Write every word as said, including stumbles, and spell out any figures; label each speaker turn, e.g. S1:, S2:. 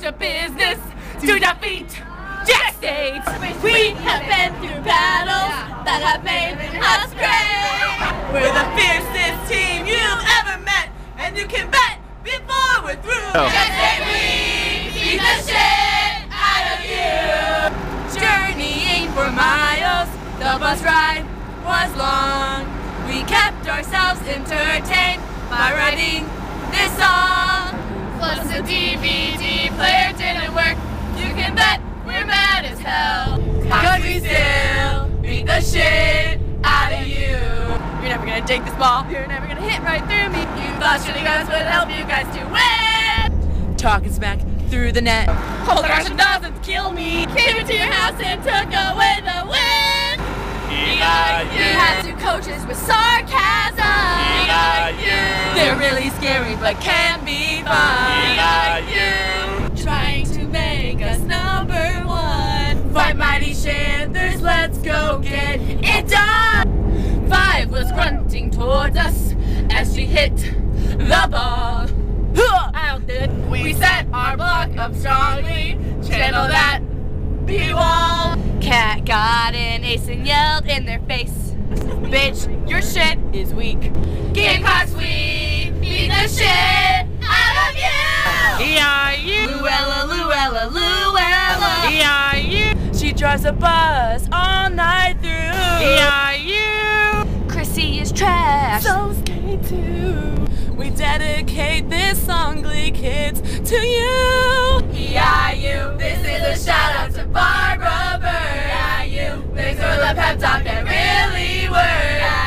S1: to business to defeat Jack States. We have been through battles that have made us great. We're the fiercest team you've ever met, and you can bet before we're through. Oh. Jack State, we beat the shit out of you. Journeying for miles, the bus ride was long. We kept ourselves entertained by writing this song. Plus the D V D player didn't work. You can bet we're mad as hell, cause we still beat the shit out of you. You're never gonna take this ball. You're never gonna hit right through me. You thought shooting us would help you guys to win. Talking smack through the net. Oh gosh, it doesn't kill me. Came into your house and took away the win. We got you. We had two coaches with sarcasm. We got you. They're really scary but can be fun. We got you. Trying to make us number one. Five mighty Shanthers, let's go get it done. Five was grunting towards us as she hit the ball. Out there, we set our block up strongly. Channel that B-wall. Cat got an ace and yelled in their face, bitch, your shit is weak. Gamecocks, we beat the shit out of you. E I U. Luella, Luella, Luella. E I U. She drives a bus all night through. E I U. Chrissy is trash. So's K too. We dedicate this song, Glee kids, to you. E I U. This is a shout out to Barbara Bird. E I U. Thanks for the pep talk that really worked.